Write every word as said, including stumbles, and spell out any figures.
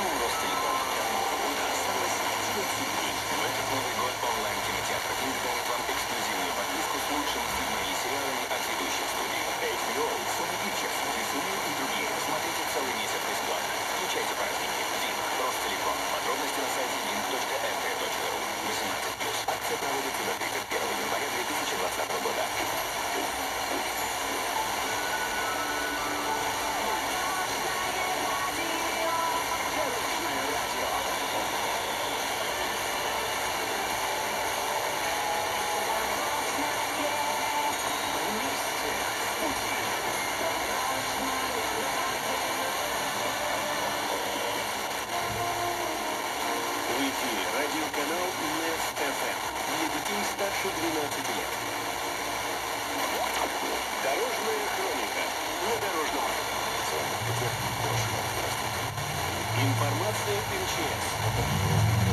новый Ростелеком. Года осталось одиннадцать дней. В этот Новый год онлайн-кинотеатр «Кинг» дарит вам эксклюзивную подписку с лучшими фильмами и сериалами от ведущих студий. эйч би о, Sony Pictures, Disney и другие. Смотрите целый месяц бесплатно. Включайте праздники. Дин. Ростелеком. Подробности на сайте дин точка эр тэ точка ру. восемнадцать плюс. Акция проводится до тридцать первого января две тысячи двадцатого года. В эфире радиоканал Nest эф эм для детей старше двенадцати лет. Дорожная хроника на дорожном. Информация эм че эс.